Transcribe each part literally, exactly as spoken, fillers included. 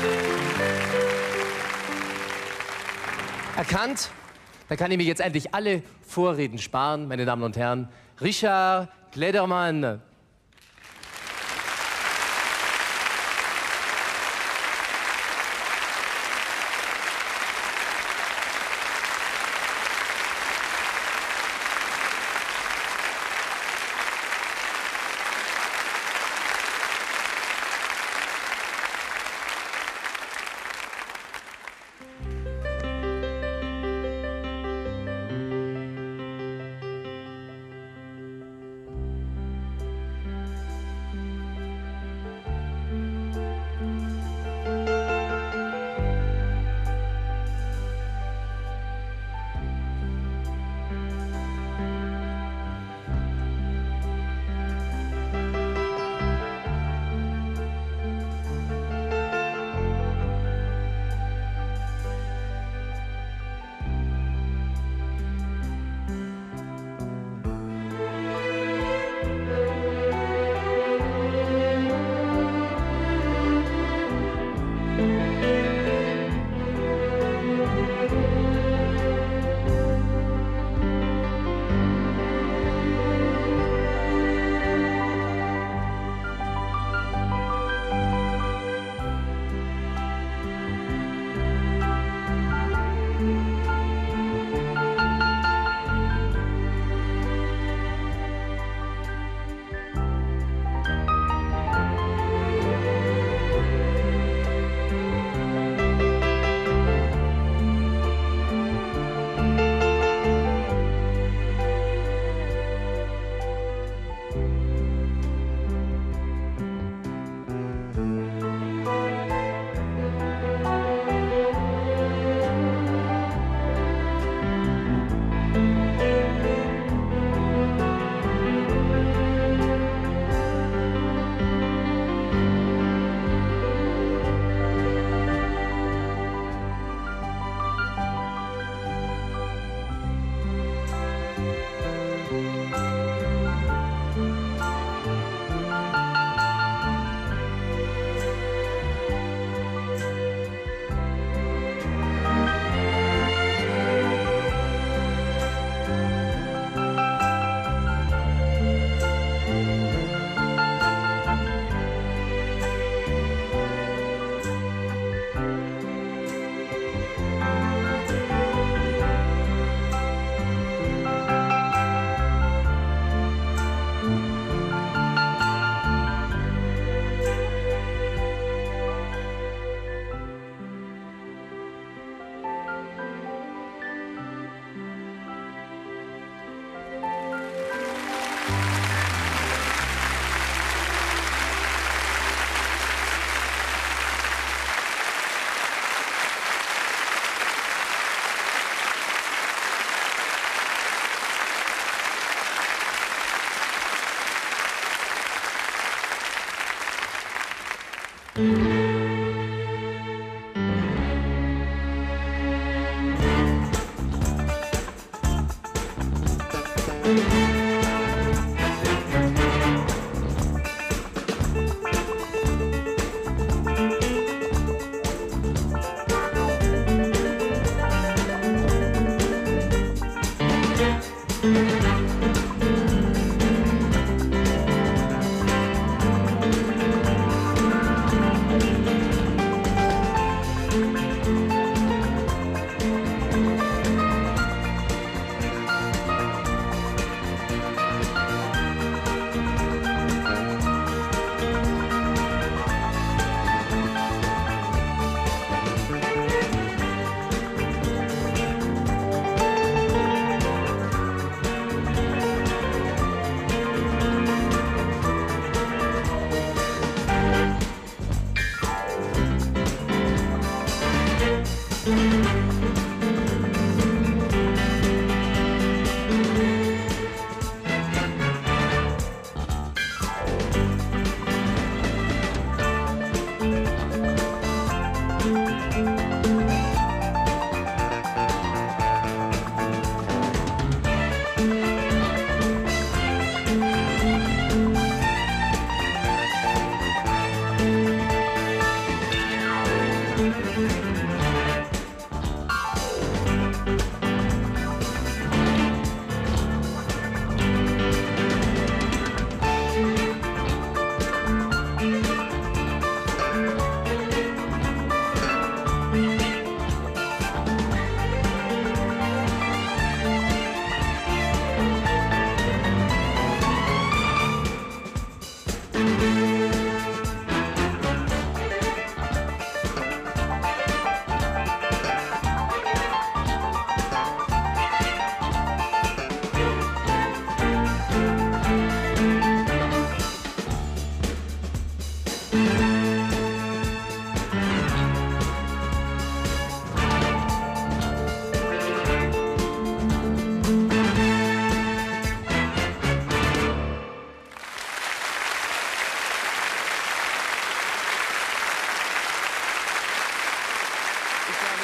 Erkannt? Da kann ich mir jetzt endlich alle Vorreden sparen, meine Damen und Herren. Richard Kledermann.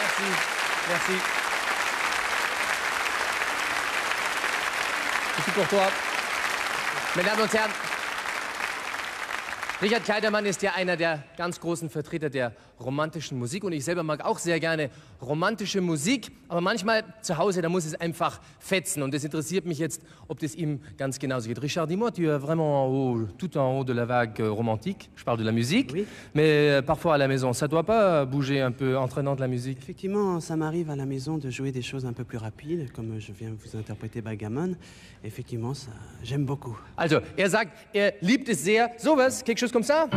Merci. Merci. C'est pour toi. Meine Damen und Herren, Richard Kleidermann ist ja einer der ganz großen Vertreter der romantischen Musik und ich selber mag auch sehr gerne romantische Musik, aber manchmal zu Hause, da muss es einfach fetzen und das interessiert mich jetzt, ob das ihm ganz genauso geht. Richard, dis-moi, tu es vraiment en haut, tout en haut de la vague romantique, je parle de la musique, Oui. mais parfois à la maison, ça doit pas bouger un peu entraînant de la musique? Effectivement, ça m'arrive à la maison de jouer des choses un peu plus rapides, comme je viens vous interpréter Bagamon. Effectivement, ça, j'aime beaucoup. Also, er sagt, er liebt es sehr, sowas, quelque chose comme ça?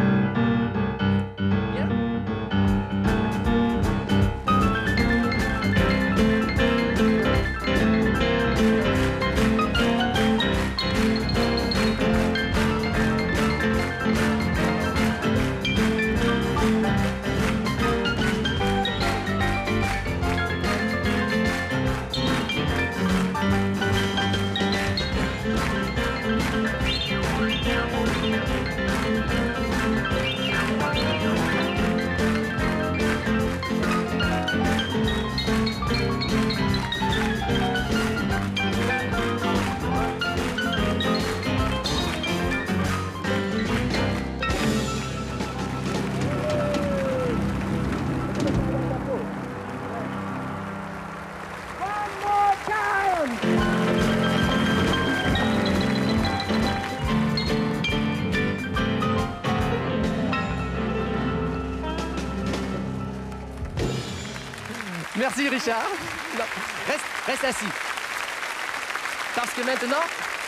Merci Richard. Non, reste, reste assis. Parce que maintenant,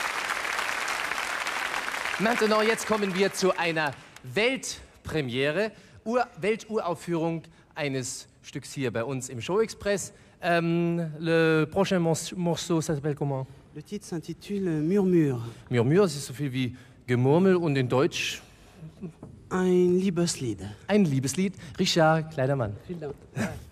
maintenant, jetzt kommen wir zu einer Weltpremiere, Ur Welturaufführung eines Stücks hier bei uns im Show Express. Ähm, le prochain morceau, ça s'appelle comment? Le titre s'intitule Murmure. Murmure, das ist so viel wie Gemurmel und in Deutsch Un Liebeslied. ein Liebeslied. Richard Kleidermann. Vielen Dank.